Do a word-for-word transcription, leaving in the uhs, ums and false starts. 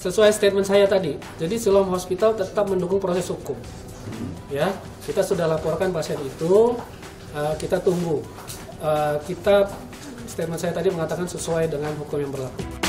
sesuai statement saya tadi. Jadi Siloam Hospital tetap mendukung proses hukum. Ya, kita sudah laporkan pasien itu, uh, kita tunggu. Uh, kita statement saya tadi mengatakan sesuai dengan hukum yang berlaku.